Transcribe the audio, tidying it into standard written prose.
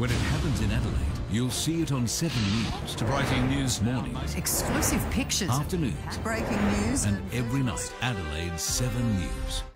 When it happens in Adelaide, you'll see it on 7 News, Writing News mornings, Exclusive pictures. afternoons, Breaking news. and every night, Adelaide's 7 News.